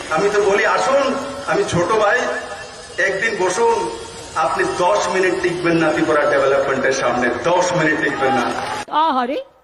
আমি তো বলি আসুন, আমি ছোট ভাই, একদিন বসুন, আপনি 10 মিনিট টিকবেন না ত্রিপুরা ডেভেলপমেন্টের সামনে, 10 মিনিট টিকবেন না। আহারে